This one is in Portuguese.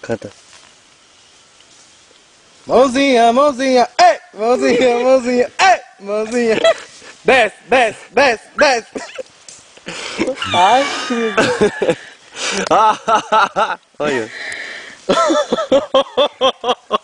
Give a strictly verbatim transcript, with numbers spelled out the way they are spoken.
Canta. Mãozinha, mãozinha, ei! Mãozinha, mãozinha, ei! Mãozinha. Desce, desce, desce, desce. Ai, que... Olha.